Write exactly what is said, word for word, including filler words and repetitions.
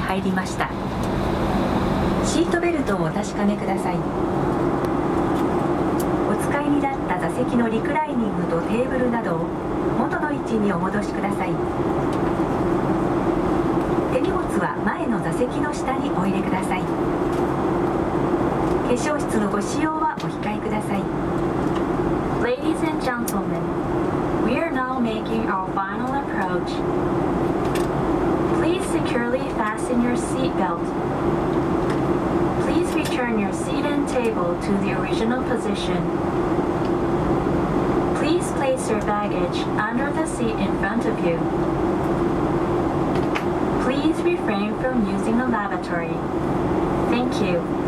入りました。シートベルトをお確かめください。お使いになった座席のリクライニングとテーブルなどを元の位置にお戻しください。手荷物は前の座席の下にお入れください。化粧室のご使用はお控えください。 Ladies and gentlemen, we are now making our final approach. Please securely fasten your seatbelt. Please return your seat and table to the original position. Please place your baggage under the seat in front of you. Please refrain from using the lavatory. Thank you.